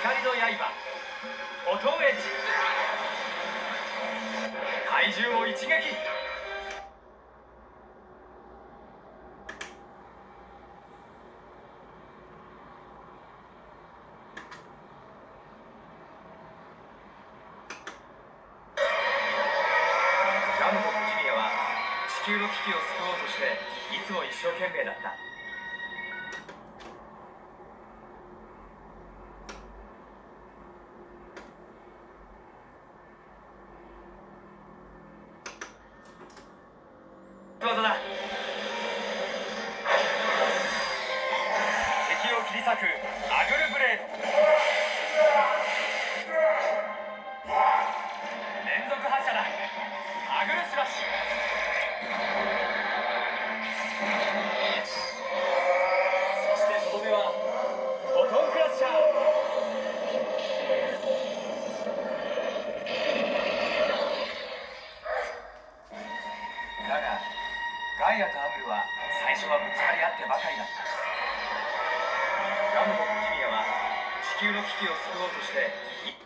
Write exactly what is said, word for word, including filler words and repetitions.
光の刃フォトエッジ、怪獣を一撃。ガムとジミアは地球の危機を救おうとしていつも一生懸命だった。技だ。敵を切り裂くアグルブレード。連続発射だ。アグルスラッシュ。そしてとどめはフォトンクラッシャー。だがガイアとアムルは最初はぶつかり合ってばかりだった。ガムとジミアは地球の危機を救おうとして